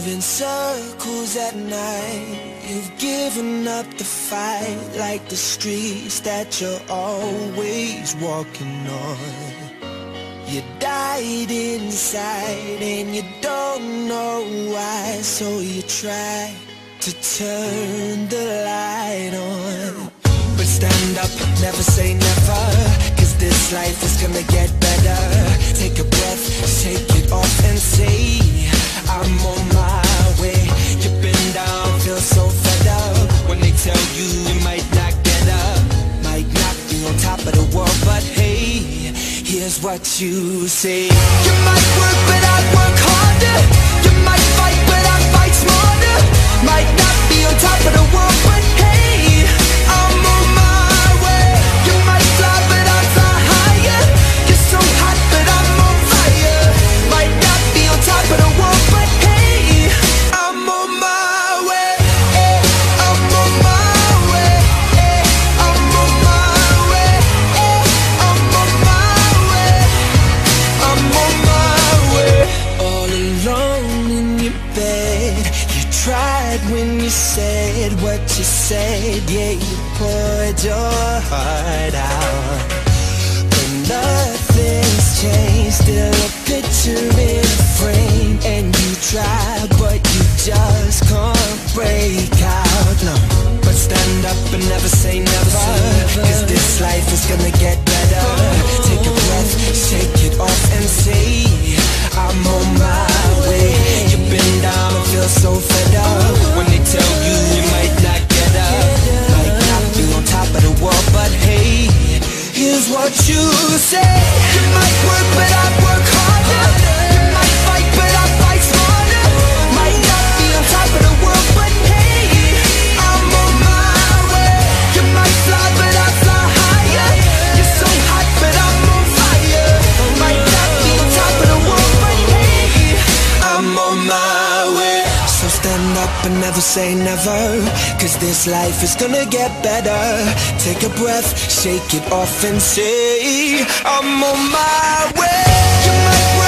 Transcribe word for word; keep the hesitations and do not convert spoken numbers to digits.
in circles at night. You've given up the fight, like the streets that you're always walking on. You died inside and you don't know why, so you try to turn the light on. But stand up, never say never, cause this life is gonna get better. Take a breath, shake it off and say, I'm on my way. You've been down, feel so fed up. When they tell you you might not get up, might not be on top of the world, but hey, here's what you say. You might work but I work harder. You might fight but I fight smarter. Might not be on top of the world, but hey, I'm on my way. You might fly but I fly higher. You're so hot but I'm on fire. Might not be on top of the world, but hey, I'm on my way. eh, I'm on my way. eh, I'm on my way. eh, I'm on my way. I'm on my way. All alone in your bed, you tried when you said what you said. Yeah, you poured your heart out, but nothing's changed. Still a picture in a frame, and you tried, but you just can't break out. No, but stand up and never say never, cause this life is gonna get better. Take a breath, shake it off and say, I'm on my way. You've been down and feel so fed up. When they tell you you might not get up, might not be on top of the world, but hey, here's what you say. You might work but I work harder. You might fight but I fight smarter. Might not be on top of the world, but hey, I'm on my way. You might fly but I fly higher. You're so hot but I'm on fire. Might not be on top of the world, but hey, I'm on my way. So stand up and never say never, cause this life is gonna get better. Take a breath, shake it off and say, I'm on my way. You might